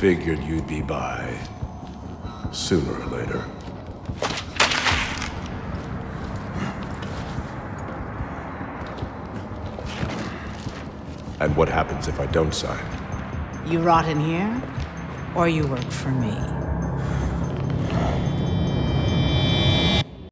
figured you'd be by. Sooner or later. And what happens if I don't sign? You rot in here, or you work for me.